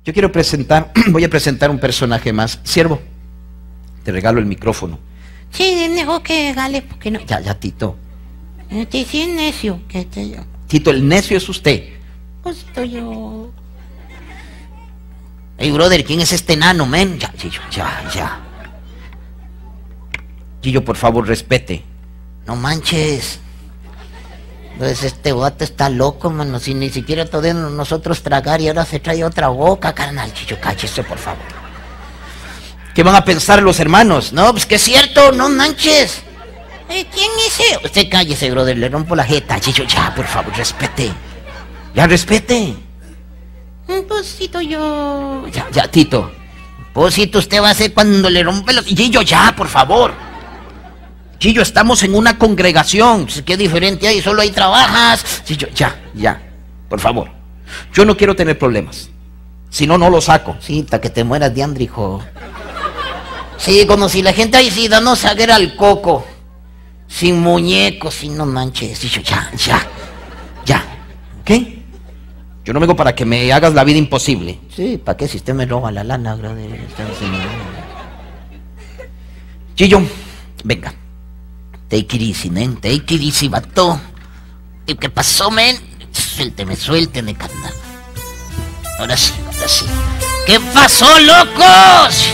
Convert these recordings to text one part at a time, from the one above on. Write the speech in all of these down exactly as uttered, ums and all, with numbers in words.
Yo quiero presentar, voy a presentar un personaje más. Siervo, te regalo el micrófono. Sí, mejor que regale, porque no. Ya, ya, Tito. Te sí es necio, que te yo. Tito, el necio es usted. Pues estoy yo. Hey, brother, ¿quién es este enano, men? Ya, Gillo, ya, ya. Gillo, por favor, respete. No manches. Pues este vato está loco, mano. Si ni siquiera podemos nosotros tragar y ahora se trae otra boca, carnal. Chicho, cállese, por favor. ¿Qué van a pensar los hermanos? No, pues que es cierto, no manches. Eh, ¿Quién es ese? Usted cállese, brother, le rompo la jeta. Chicho, ya, por favor, respete. Ya, respete. Pues Tito, yo... Ya, ya, Tito. Pues Tito, usted va a hacer cuando le rompe los... Gillo, ya, por favor. Gillo, estamos en una congregación. ¿Qué diferente hay? Solo ahí trabajas. Gillo, ya, ya, por favor. Yo no quiero tener problemas. Si no, no lo saco. Sí, hasta que te mueras de hambre, hijo. Sí, como si la gente ahí sí danos a ver al coco. Sin muñecos, sin no manches. Gillo, ya, ya, ya. ¿Qué? Yo no vengo para que me hagas la vida imposible. Sí, ¿para qué? Si usted me roba la lana, brother. Gillo, venga. Take it easy, men. Take it easy, vato. ¿Y qué pasó, men? Suélteme, suélteme, carnal. Ahora sí, ahora sí. ¿Qué pasó, locos?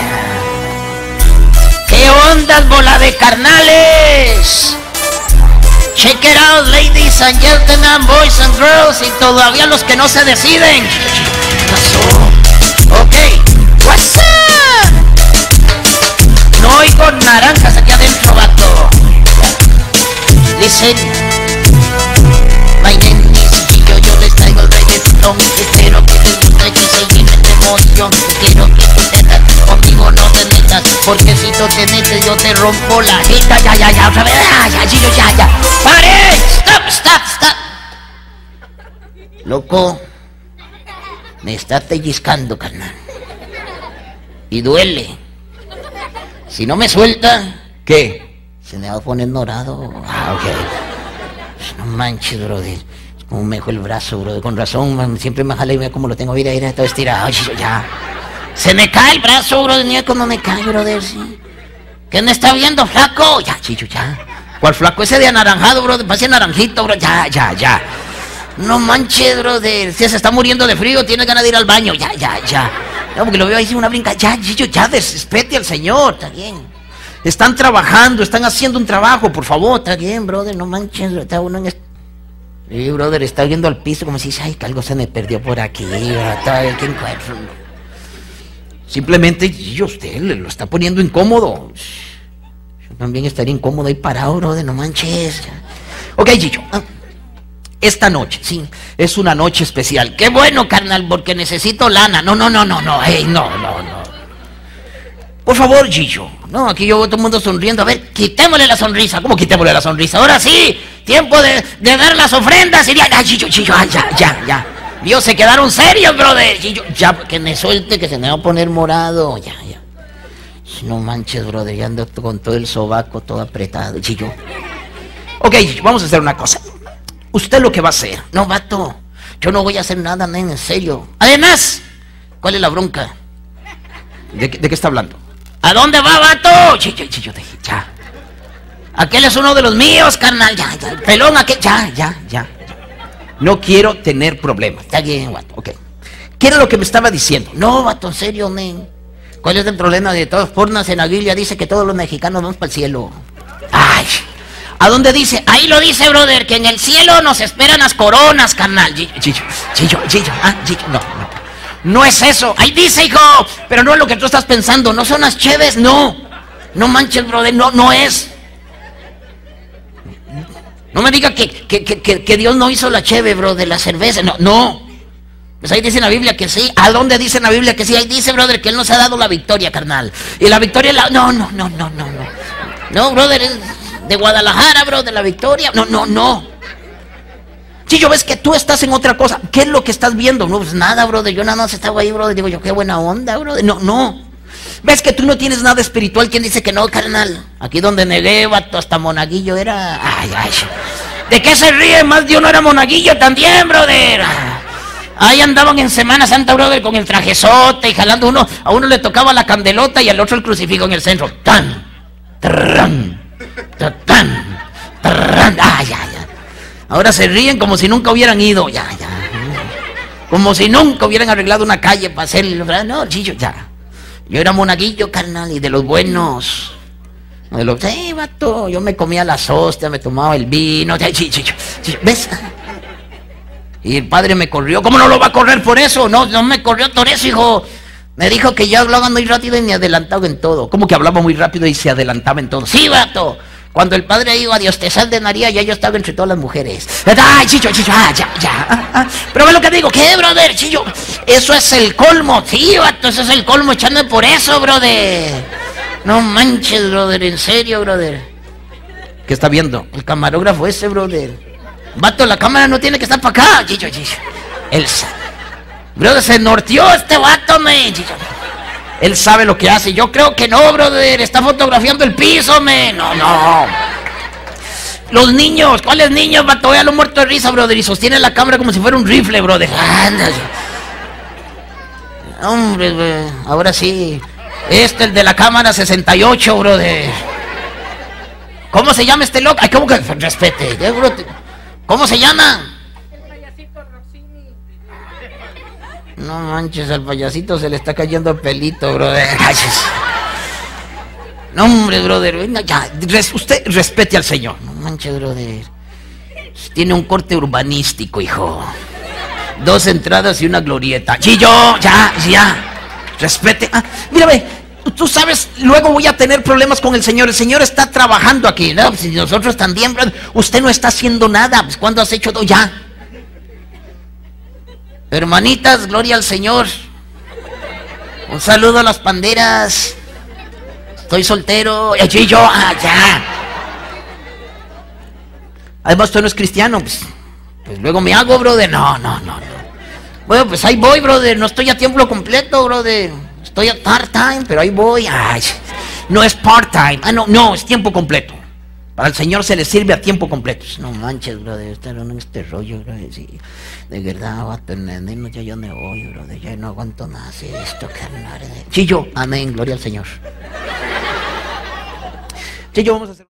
¿Qué ondas, bola de carnales? Check it out, ladies and gentlemen, boys and girls, y todavía los que no se deciden. ¿Qué pasó? Ok, what's up? No oigo naranjas aquí adentro, vato. Listen, my name is Gillo, yo les traigo el reggaetón. Espero que les guste, que se llenen de emoción. Quiero que tú te metas, conmigo no te metas, porque si tú te metes yo te rompo la jeta. Ya, ya, ya, otra vez, ya, ya, Gillo, ya, ya. ¡Pare! ¡Stop, stop, stop! Loco, me estás pellizcando, carnal. Y duele. Si no me suelta, ¿qué? se me va a poner morado. Ah, ok. No manches, brother. Como me dejó el brazo, brother. Con razón, man, siempre me jala y vea cómo lo tengo. Mira, mira, todo estirado. Ay, ya. Se me cae el brazo, brother. Mira cómo me cae, brother. ¿Sí? ¿Qué me está viendo, flaco? Ya, Chicho, ya. ¿Cuál flaco? Ese de anaranjado, brother. Parece naranjito, bro. Ya, ya, ya. No manches, brother. Si se está muriendo de frío, tiene ganas de ir al baño. Ya, ya, ya. No, porque lo veo ahí sin una brinca. Ya, Chicho, ya, respete al señor. Está bien. Están trabajando, están haciendo un trabajo, por favor. Está bien, brother, no manches. Está uno en este... Sí, brother, está viendo al piso como si dice, ay, que algo se me perdió por aquí. Está bien, ¿qué encuentro? Simplemente, y usted le lo está poniendo incómodo. Yo también estaría incómodo ahí parado, brother, no manches. Ok, Gillo. Ah, esta noche, sí, es una noche especial. Qué bueno, carnal, porque necesito lana. No, no, no, no, no, hey, no, no, no. Por favor, Gillo. No, aquí yo veo todo el mundo sonriendo. A ver, quitémosle la sonrisa. ¿Cómo quitémosle la sonrisa? Ahora sí, tiempo de, de dar las ofrendas. Y ya, ya, Gillo, Gillo, ah, ya, ya, ya. Dios, se quedaron serios, brother. Gillo, ya, que me suelte, que se me va a poner morado. Ya, ya. No manches, brother, ya ando con todo el sobaco todo apretado. Gillo. Ok, Gillo, vamos a hacer una cosa. Usted lo que va a hacer. No, vato, yo no voy a hacer nada, nen, en serio. Además, ¿cuál es la bronca? ¿De, de qué está hablando? ¿A dónde va, vato? Chillo, chillo, ya. Aquel es uno de los míos, carnal. Ya, ya. Pelón, aquel. Ya, ya, ya. No quiero tener problemas. Está bien, vato. Ok. ¿Qué era lo que me estaba diciendo? No, vato, en serio, men. ¿Cuál es el problema de todas formas? En la Biblia dice que todos los mexicanos vamos para el cielo. Ay. ¿A dónde dice? Ahí lo dice, brother, que en el cielo nos esperan las coronas, carnal. Chillo, chillo, chillo. Ah, chillo. No, no. No es eso. Ahí dice, hijo. Pero no es lo que tú estás pensando. No son las cheves, no. No manches, brother. No, no es. No me diga que, que, que, que Dios no hizo la cheve, brother, la cerveza. No, no. Pues ahí dice en la Biblia que sí. ¿A dónde dice en la Biblia que sí? Ahí dice, brother, que Él nos ha dado la victoria, carnal. Y la victoria la... No, no, no, no, no, no. No, brother, es de Guadalajara, brother, la victoria. No, no, no. Chillo, ves que tú estás en otra cosa. ¿Qué es lo que estás viendo? No, pues nada, brother. Yo nada más estaba ahí, brother. Digo yo, qué buena onda, brother. No, no. ¿Ves que tú no tienes nada espiritual? ¿Quién dice que no, carnal? Aquí donde negué, vato, hasta monaguillo era... Ay, ay. ¿De qué se ríe? Más de uno era monaguillo también, brother. Ahí andaban en Semana Santa, brother, con el trajezote y jalando uno. A uno le tocaba la candelota y al otro el crucifijo en el centro. Tan, tarran, tan, tarran. Ah, ya, ya. Ahora se ríen como si nunca hubieran ido. Ya, ya. Como si nunca hubieran arreglado una calle para hacerlo. No, chillo, ya. Yo era monaguillo, carnal, y de los buenos. De los, sí, vato, yo me comía las hostias, me tomaba el vino. Chillo, chillo, ¿ves? Y el padre me corrió. ¿Cómo no lo va a correr por eso? No, no me corrió por eso, hijo. Me dijo que yo hablaba muy rápido y me adelantaba en todo. ¿Cómo que hablaba muy rápido y se adelantaba en todo? Sí, vato. Cuando el padre dijo, adiós, te saldenaría, ya yo estaba entre todas las mujeres. Ay, chicho, chicho, ah, ya, ya. Ah, ah. Pero ve lo que digo, ¿qué, brother, chillo? Eso es el colmo, sí, vato, eso es el colmo, echando por eso, brother. No manches, brother, en serio, brother. ¿Qué está viendo? El camarógrafo ese, brother. Vato, la cámara no tiene que estar para acá, chicho, chicho. Él, brother, se norteó este vato, me, chicho. Él sabe lo que hace. Yo creo que no, brother. Está fotografiando el piso, me. No, no. Los niños, ¿cuáles niños, vato? Vea lo muerto de risa, brother. Y sostiene la cámara como si fuera un rifle, brother. Anda. Hombre, brother. Ahora sí. Este, el de la cámara sesenta y ocho, brother. ¿Cómo se llama este loco? Ay, ¿cómo que? Respete. ¿Cómo se llama? El payasito Roxini. No manches, al payasito se le está cayendo el pelito, brother. Ay, no, hombre, brother. Venga, ya, res, usted respete al Señor. No manches, brother. Tiene un corte urbanístico, hijo. Dos entradas y una glorieta. Chillo, ya, ya. Respete. Ah, mírame. Tú sabes, luego voy a tener problemas con el Señor. El Señor está trabajando aquí, ¿no? Si nosotros también, brother, usted no está haciendo nada. Pues, ¿cuándo has hecho todo? Ya. Hermanitas, gloria al Señor. Un saludo a las panderas. Estoy soltero. Y yo, ah, ya. Además, usted no es cristiano. Pues, pues luego me hago, brother. No, no, no, no. Bueno, pues ahí voy, brother. No estoy a tiempo completo, brother. Estoy a part-time, pero ahí voy. Ay, no es part-time. Ah, no, no, es tiempo completo. Para el Señor se le sirve a tiempo completo. No manches, brother, estar en este rollo, brother. Sí, de verdad, va a tener, no, ya yo me voy, brother. Ya no aguanto más esto, carnal. Chillo, amén, gloria al Señor. Chillo, vamos a hacer...